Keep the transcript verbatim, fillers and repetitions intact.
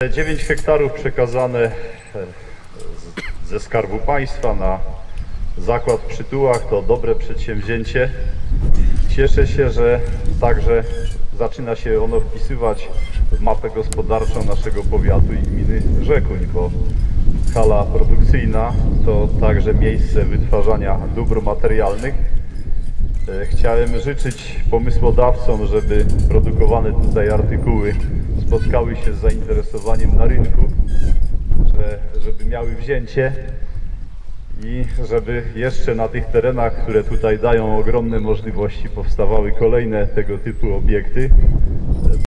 dziewięć hektarów przekazane ze Skarbu Państwa na zakład w Przytułach to dobre przedsięwzięcie. Cieszę się, że także zaczyna się ono wpisywać w mapę gospodarczą naszego powiatu i gminy Rzekuń, bo hala produkcyjna to także miejsce wytwarzania dóbr materialnych. Chciałem życzyć pomysłodawcom, żeby produkowane tutaj artykuły spotkały się z zainteresowaniem na rynku, że, żeby miały wzięcie i żeby jeszcze na tych terenach, które tutaj dają ogromne możliwości, powstawały kolejne tego typu obiekty.